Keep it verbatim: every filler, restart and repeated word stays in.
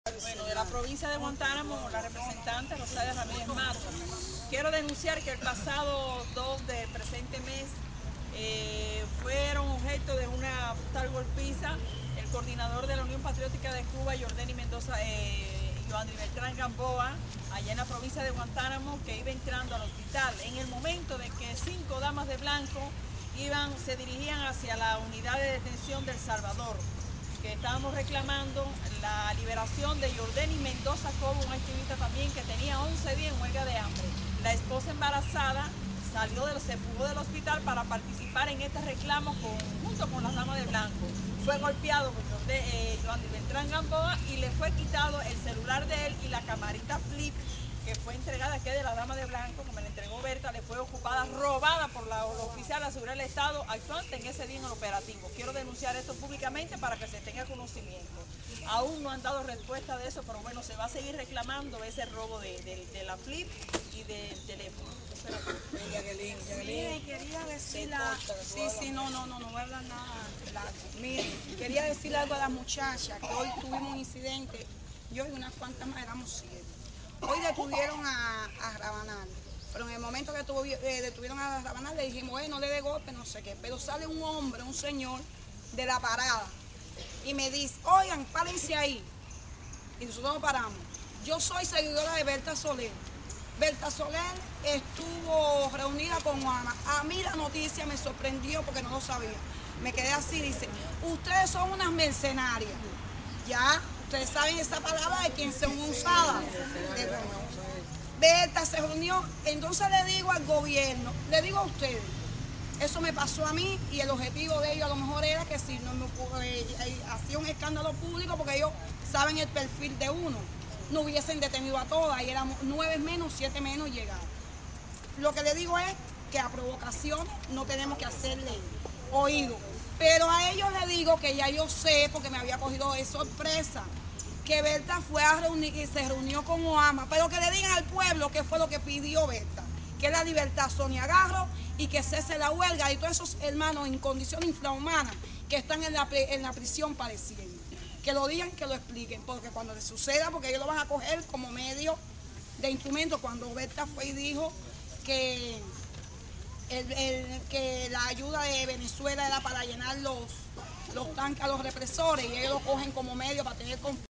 Bueno, de la provincia de Guantánamo, la representante Rosalia Ramírez Mato. Quiero denunciar que el pasado dos del presente mes eh, fueron objeto de una brutal golpiza el coordinador de la Unión Patriótica de Cuba, Jordani Mendoza, eh, Joandri Beltrán Gamboa, allá en la provincia de Guantánamo, que iba entrando al hospital en el momento de que cinco damas de blanco iban, se dirigían hacia la unidad de detención del Salvador, que estábamos reclamando la liberación de Jordani Mendoza Cobo, un activista también que tenía once días en huelga de hambre. La esposa embarazada salió de, se fugó del hospital para participar en este reclamo con, junto con las damas de blanco. Fue golpeado por eh, Joandri Beltrán Gamboa y le fue quitado el celular de él y la camarita flip que fue entregada, que de la dama de blanco, como le entregó Berta, le fue ocupada, robada por la, los oficiales de seguridad del Estado actuante en ese día en el operativo. Quiero denunciar esto públicamente para que se tenga conocimiento. Aún no han dado respuesta de eso, pero bueno, se va a seguir reclamando ese robo de, de, de la flip y del teléfono. Mire, quería decirle, sí, sí, no, no, no, no voy a hablar nada largo. Mire, quería decirle algo a las muchachas, que hoy tuvimos un incidente, yo y unas cuantas más éramos siete. Hoy detuvieron a, a Rabanal, pero en el momento que tuvo, eh, detuvieron a Rabanal le dijimos, eh, no le dé golpe, no sé qué, pero sale un hombre, un señor de la parada y me dice, oigan, párense ahí. Y nosotros nos paramos. Yo soy seguidora de Berta Soler. Berta Soler estuvo reunida con Juana. A mí la noticia me sorprendió porque no lo sabía. Me quedé así, dice, ustedes son unas mercenarias. Ya, ustedes saben esa palabra de quién son usadas. De Berta se reunió, entonces le digo al gobierno, le digo a ustedes, eso me pasó a mí y el objetivo de ellos a lo mejor era que si no me eh, hacía un escándalo público porque ellos saben el perfil de uno, no hubiesen detenido a todas y éramos nueve menos, siete menos llegados. Lo que le digo es que a provocaciones no tenemos que hacerle oído, pero a ellos le digo que ya yo sé, porque me había cogido de sorpresa, que Berta fue a reunir y se reunió con Oama, pero que le digan al pueblo qué fue lo que pidió Berta, que es la libertad Sonia Garro y que cese la huelga y todos esos hermanos en condición infrahumana que están en la, en la prisión padeciendo. Que lo digan, que lo expliquen, porque cuando les suceda, porque ellos lo van a coger como medio de instrumento, cuando Berta fue y dijo que, el, el, que la ayuda de Venezuela era para llenar los, los tanques a los represores y ellos lo cogen como medio para tener conflicto.